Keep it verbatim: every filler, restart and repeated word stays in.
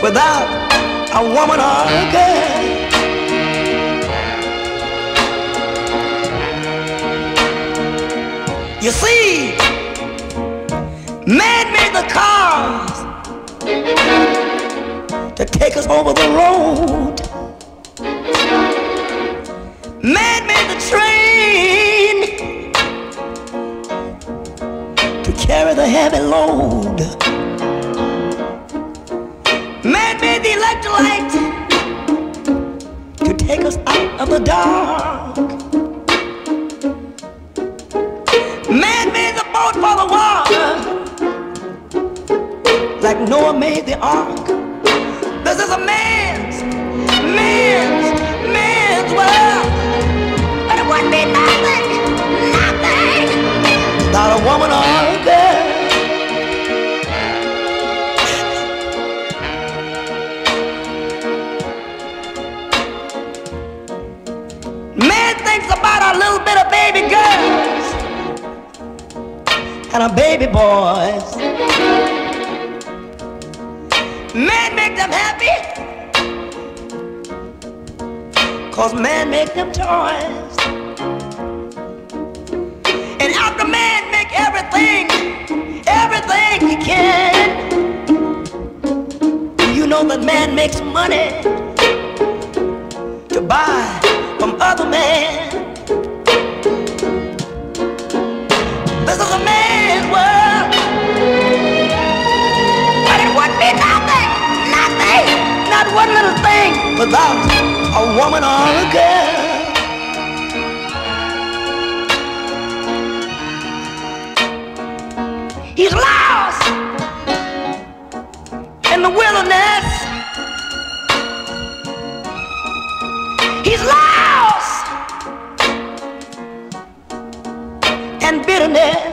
without a woman or a girl. You see, man made the cars to take us over the road. Man made the train to carry the heavy load. Man made the electric light to take us out of the dark. Man made the boat for the water, like Noah made the ark. This is a man's, man's, man's world. But it wouldn't be nothing, nothing without a woman or a girl. Man thinks about our little bit of baby girls and our baby boys. Man make them happy, 'cause man make them toys. And after man make everything, everything he can, you know that man makes money to buy from other men. This is a man's world, but it wouldn't be nothing, nothing, not one little thing without a woman or a girl. He's lost in the wilderness. He's lost in bitterness.